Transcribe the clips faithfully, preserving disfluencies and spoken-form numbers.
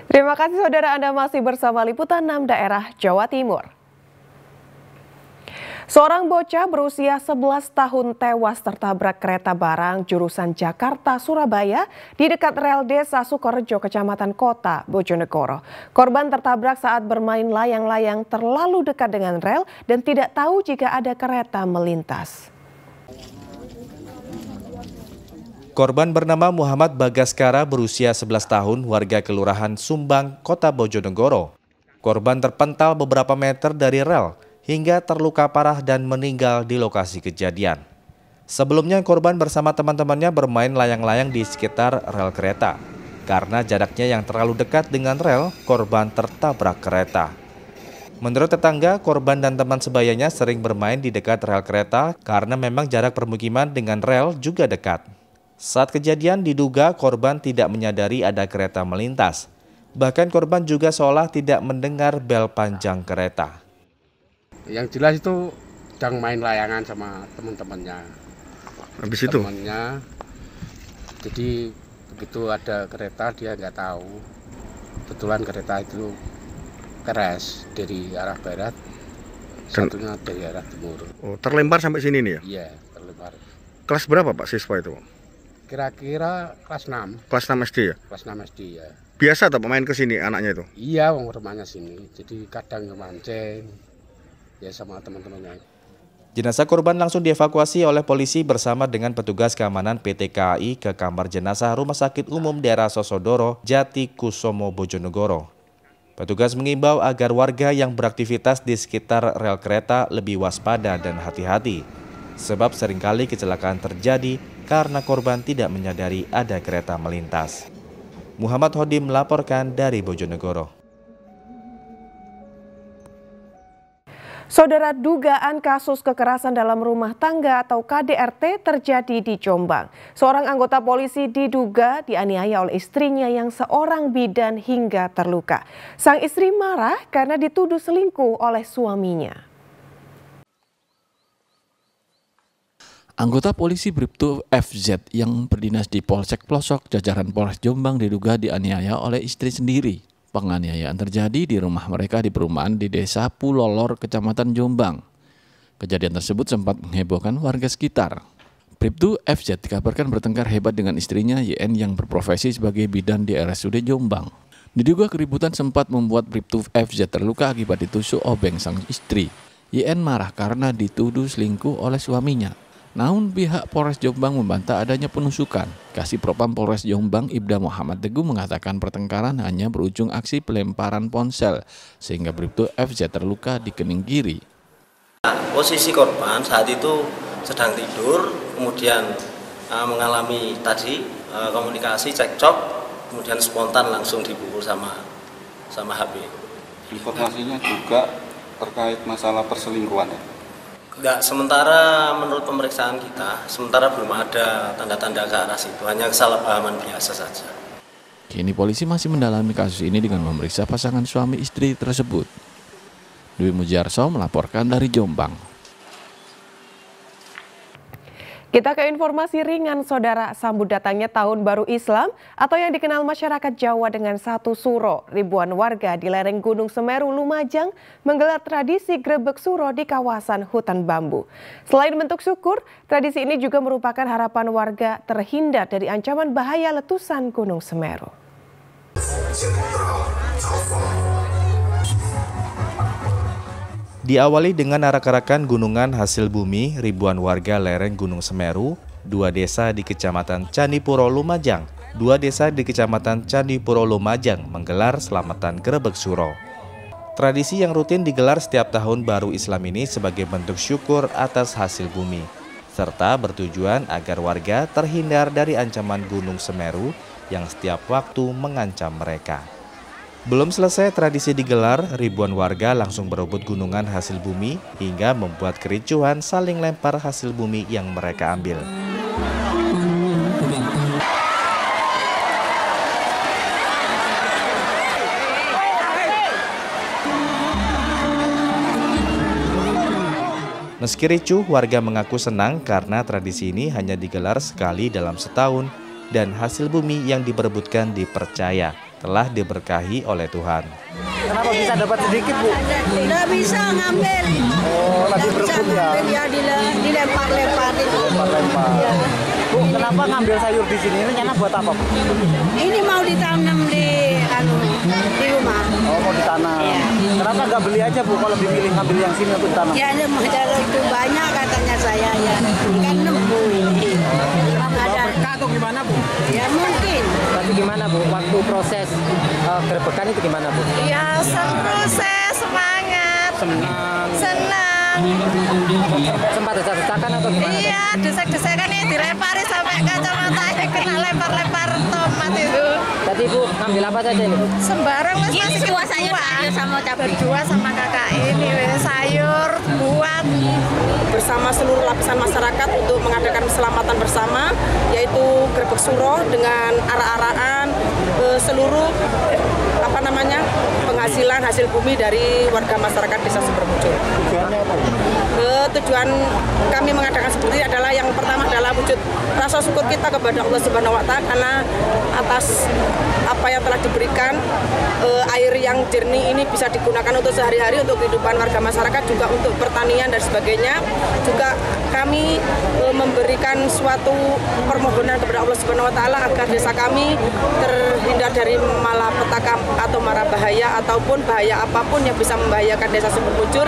Terima kasih saudara, Anda masih bersama Liputan enam Daerah Jawa Timur. Seorang bocah berusia sebelas tahun tewas tertabrak kereta barang jurusan Jakarta-Surabaya di dekat rel desa Sukorejo, Kecamatan Kota, Bojonegoro. Korban tertabrak saat bermain layang-layang terlalu dekat dengan rel dan tidak tahu jika ada kereta melintas. Korban bernama Muhammad Bagaskara berusia sebelas tahun, warga Kelurahan Sumbang, Kota Bojonegoro. Korban terpental beberapa meter dari rel hingga terluka parah dan meninggal di lokasi kejadian. Sebelumnya korban bersama teman-temannya bermain layang-layang di sekitar rel kereta. Karena jaraknya yang terlalu dekat dengan rel, korban tertabrak kereta. Menurut tetangga, korban dan teman sebayanya sering bermain di dekat rel kereta karena memang jarak permukiman dengan rel juga dekat. Saat kejadian diduga korban tidak menyadari ada kereta melintas. Bahkan korban juga seolah tidak mendengar bel panjang kereta. Yang jelas itu sedang main layangan sama teman-temannya. Habis itu? Temannya, jadi begitu ada kereta dia nggak tahu. Kebetulan kereta itu keras dari arah barat, satunya dari arah timur. Oh, terlempar sampai sini nih ya? Iya, terlempar. Kelas berapa Pak siswa itu? Kira-kira kelas enam. Kelas enam S D ya? Kelas enam S D ya. Biasa tak main ke sini anaknya itu? Iya, wong rumahnya sini. Jadi kadang ngemancing ya sama teman-temannya. Jenazah korban langsung dievakuasi oleh polisi bersama dengan petugas keamanan P T K A I ke kamar jenazah Rumah Sakit Umum Daerah Sosodoro, Jati Kusumo, Bojonegoro. Petugas mengimbau agar warga yang beraktivitas di sekitar rel kereta lebih waspada dan hati-hati. Sebab seringkali kecelakaan terjadi karena korban tidak menyadari ada kereta melintas. Muhammad Hodim melaporkan dari Bojonegoro. Saudara, dugaan kasus kekerasan dalam rumah tangga atau K D R T terjadi di Jombang. Seorang anggota polisi diduga dianiaya oleh istrinya yang seorang bidan hingga terluka. Sang istri marah karena dituduh selingkuh oleh suaminya. Anggota polisi Bribtu F Z yang berdinas di Polsek Plosok, jajaran Polres Jombang diduga dianiaya oleh istri sendiri. Penganiayaan terjadi di rumah mereka di perumahan di Desa Pulolor, Kecamatan Jombang. Kejadian tersebut sempat menghebohkan warga sekitar. Bribtu F Z dikabarkan bertengkar hebat dengan istrinya Y N yang berprofesi sebagai bidan di R S U D Jombang. Diduga keributan sempat membuat Bribtu F Z terluka akibat ditusuk obeng sang istri. Y N marah karena dituduh selingkuh oleh suaminya. Namun pihak Polres Jombang membantah adanya penusukan. Kasih Propam Polres Jombang Ibda Muhammad Teguh mengatakan pertengkaran hanya berujung aksi pelemparan ponsel sehingga Bribtu F Z terluka di kening kiri. Posisi korban saat itu sedang tidur, kemudian uh, mengalami tadi uh, komunikasi cekcok, kemudian spontan langsung dipukul sama sama H B. Informasinya juga terkait masalah perselingkuhan ya? Enggak, sementara menurut pemeriksaan kita, sementara belum ada tanda-tanda ke arah situ, hanya kesalahpahaman biasa saja. Kini polisi masih mendalami kasus ini dengan memeriksa pasangan suami istri tersebut. Dwi Mujarso melaporkan dari Jombang. Kita ke informasi ringan, saudara. Sambut datangnya Tahun Baru Islam atau yang dikenal masyarakat Jawa dengan Satu Suro. Ribuan warga di lereng Gunung Semeru, Lumajang menggelar tradisi grebek suro di kawasan hutan bambu. Selain bentuk syukur, tradisi ini juga merupakan harapan warga terhindar dari ancaman bahaya letusan Gunung Semeru. Diawali dengan arak-arakan gunungan hasil bumi, ribuan warga lereng Gunung Semeru, dua desa di Kecamatan Candipuro, Lumajang, dua desa di Kecamatan Candipuro, Lumajang menggelar selamatan grebek suro. Tradisi yang rutin digelar setiap tahun baru Islam ini sebagai bentuk syukur atas hasil bumi, serta bertujuan agar warga terhindar dari ancaman Gunung Semeru yang setiap waktu mengancam mereka. Belum selesai tradisi digelar, ribuan warga langsung berebut gunungan hasil bumi hingga membuat kericuhan saling lempar hasil bumi yang mereka ambil. Meski ricuh, warga mengaku senang karena tradisi ini hanya digelar sekali dalam setahun dan hasil bumi yang diperebutkan dipercaya telah diberkahi oleh Tuhan. Kenapa bisa dapat sedikit, Bu? Tidak bisa ngambil. Oh, lagi berebut ya? Ya, dilempar-lemparin. Lempar-lempar. Ya. Bu, kenapa ngambil sayur di sini? Rencana buat apa, Bu? Ini mau ditanam di anu di rumah. Oh, mau ditanam. Ya. Kenapa nggak beli aja, Bu? Kalau lebih milih ngambil yang sini untuk ditanam? Ya, itu banyak katanya saya ya. Ikan lembu ini. Ada berkah atau gimana, Bu? Ya mungkin. Tapi gimana, Bu? Waktu proses uh, gerebekan itu gimana, Bu? Ya seru, saya semangat. Senang. Senang. Sempat desak-desakan atau gimana? Iya, desak-desakan ini dilempari sampai kacamatanya kena lempar-lempar tomat itu. Tadi Ibu ngambil apa saja ini? Sembarang mas masih berdua sayur sama cabai. Berdua sama kakak ini sayur, buat. Bersama seluruh lapisan masyarakat untuk mengadakan keselamatan bersama, yaitu Grebek Suro dengan arah-arahan eh, seluruh apa namanya penghasilan hasil bumi dari warga masyarakat Desa Sumbermuncul. Tujuannya apa? Eh, tujuan kami mengadakan seperti ini adalah yang pertama adalah wujud rasa syukur kita kepada Allah Subhanahu Wa Taala karena atas apa yang telah diberikan, eh, air yang jernih ini bisa digunakan untuk sehari-hari untuk kehidupan warga masyarakat, juga untuk pertanian dan sebagainya. Juga kami e, memberikan suatu permohonan kepada Allah Subhanahu Wa Taala agar desa kami terhindar dari malapetaka atau mara bahaya ataupun bahaya apapun yang bisa membahayakan Desa Sumbermuncul.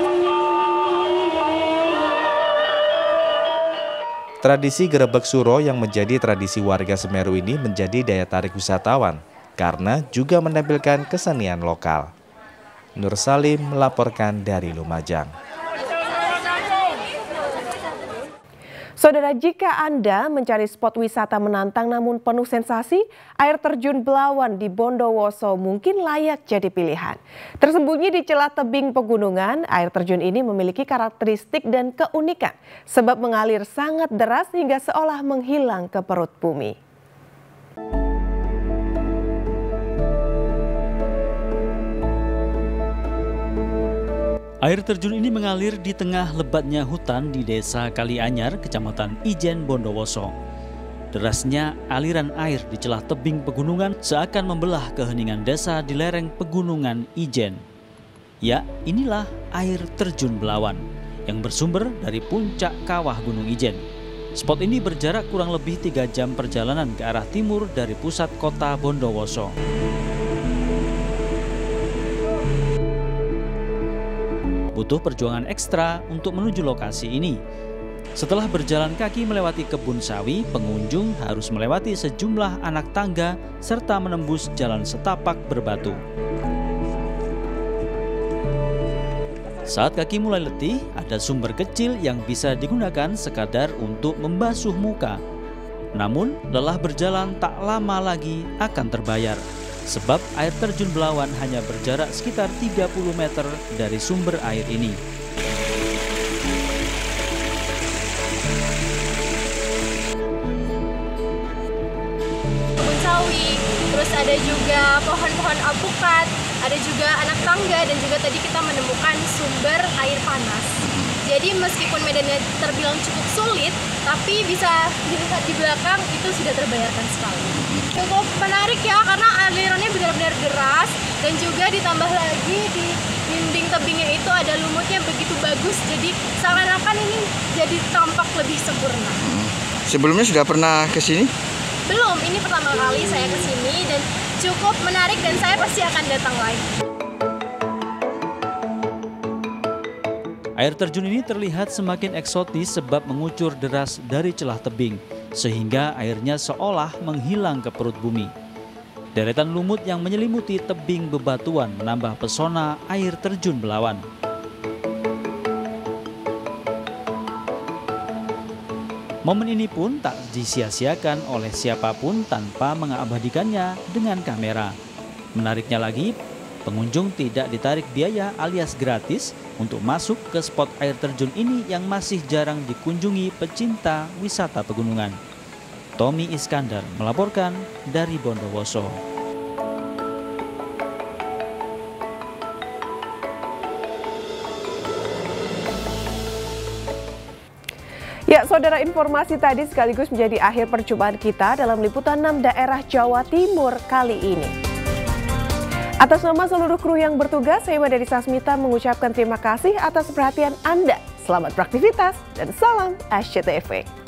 Tradisi Grebek Suro yang menjadi tradisi warga Semeru ini menjadi daya tarik wisatawan karena juga menampilkan kesenian lokal. Nur Salim melaporkan dari Lumajang. Saudara, jika Anda mencari spot wisata menantang namun penuh sensasi, air terjun Belawan di Bondowoso mungkin layak jadi pilihan. Tersembunyi di celah tebing pegunungan, air terjun ini memiliki karakteristik dan keunikan sebab mengalir sangat deras hingga seolah menghilang ke perut bumi. Air terjun ini mengalir di tengah lebatnya hutan di Desa Kalianyar, Kecamatan Ijen, Bondowoso. Derasnya aliran air di celah tebing pegunungan seakan membelah keheningan desa di lereng pegunungan Ijen. Ya, inilah air terjun Belawan yang bersumber dari puncak kawah Gunung Ijen. Spot ini berjarak kurang lebih tiga jam perjalanan ke arah timur dari pusat kota Bondowoso. Butuh perjuangan ekstra untuk menuju lokasi ini. Setelah berjalan kaki melewati kebun sawi, pengunjung harus melewati sejumlah anak tangga serta menembus jalan setapak berbatu. Saat kaki mulai letih, ada sumber kecil yang bisa digunakan sekadar untuk membasuh muka. Namun, lelah berjalan tak lama lagi akan terbayar. Sebab air terjun Belawan hanya berjarak sekitar tiga puluh meter dari sumber air ini. Kebun sawi, terus ada juga pohon-pohon alpukat, ada juga anak tangga, dan juga tadi kita menemukan sumber air panas. Jadi meskipun medannya terbilang cukup sulit, tapi bisa dilihat di belakang itu sudah terbayarkan sekali. Cukup menarik ya, karena alirannya benar-benar deras, dan juga ditambah lagi di dinding tebingnya itu ada lumutnya begitu bagus, jadi seakan-akan ini jadi tampak lebih sempurna. Sebelumnya sudah pernah ke sini? Belum, ini pertama kali saya ke sini dan cukup menarik dan saya pasti akan datang lagi. Air terjun ini terlihat semakin eksotis sebab mengucur deras dari celah tebing, sehingga airnya seolah menghilang ke perut bumi. Deretan lumut yang menyelimuti tebing bebatuan menambah pesona air terjun Belawan. Momen ini pun tak disia-siakan oleh siapapun tanpa mengabadikannya dengan kamera. Menariknya lagi, pengunjung tidak ditarik biaya alias gratis untuk masuk ke spot air terjun ini yang masih jarang dikunjungi pecinta wisata pegunungan. Tommy Iskandar melaporkan dari Bondowoso. Ya, saudara, informasi tadi sekaligus menjadi akhir perjumpaan kita dalam liputan enam daerah Jawa Timur kali ini. Atas nama seluruh kru yang bertugas, saya Mada Sasmita mengucapkan terima kasih atas perhatian Anda. Selamat beraktivitas dan salam S C T V.